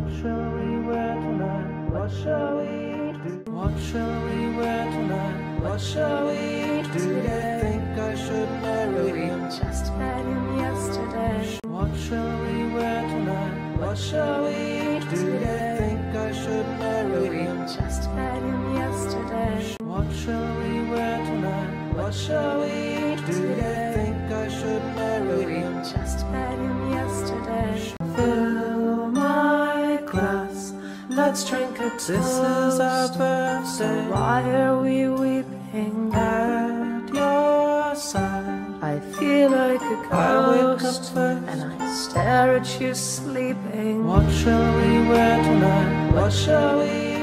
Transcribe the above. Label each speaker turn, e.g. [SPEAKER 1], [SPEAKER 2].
[SPEAKER 1] What shall we wear tonight? What shall we do? What shall we wear tonight? What shall we do? Do you think I should marry him?
[SPEAKER 2] Just met him yesterday.
[SPEAKER 1] What shall we wear tonight? What shall we do? Do you think I should marry him?
[SPEAKER 2] Just met him yesterday.
[SPEAKER 1] What shall we wear tonight? What shall we do? Do you think I should marry him?
[SPEAKER 2] Just met him yesterday.
[SPEAKER 1] Fill my glass, let's drink it. This is our birthday.
[SPEAKER 2] Why are we weeping?
[SPEAKER 1] At your side,
[SPEAKER 2] I feel like a
[SPEAKER 1] I wake up
[SPEAKER 2] ghost,
[SPEAKER 1] first.
[SPEAKER 2] and I stare at you sleeping.
[SPEAKER 1] What shall we wear tonight? What shall we